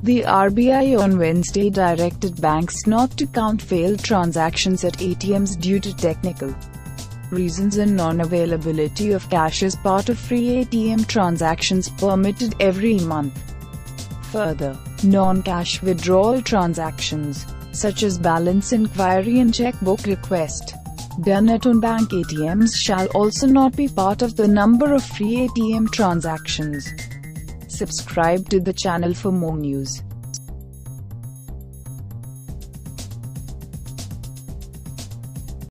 The RBI on Wednesday directed banks not to count failed transactions at ATMs due to technical reasons and non-availability of cash as part of free ATM transactions permitted every month. Further, non-cash withdrawal transactions, such as balance enquiry and checkbook request, done at on-bank ATMs shall also not be part of the number of free ATM transactions. Subscribe to the channel for more news.